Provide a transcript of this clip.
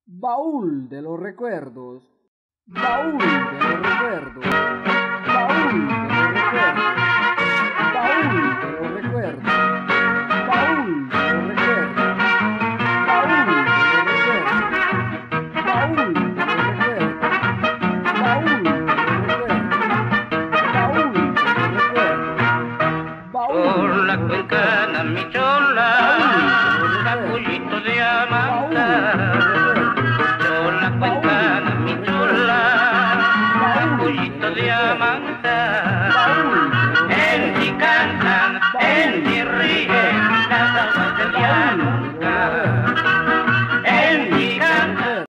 Baúl de los recuerdos, baúl de los recuerdos, baúl de los recuerdos, baúl de los recuerdos, baúl de los recuerdos, baúl de los recuerdos, baúl de los recuerdos, baúl de los recuerdos, baúl de los recuerdos, Por la cuenca mi chola, capullito de amanta. Por la cuenca mi chola, capullito de amanta.